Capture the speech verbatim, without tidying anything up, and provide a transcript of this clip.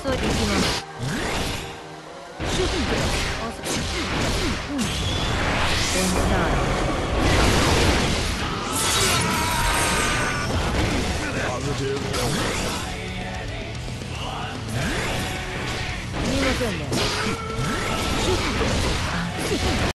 急いで行きます。すみませんね。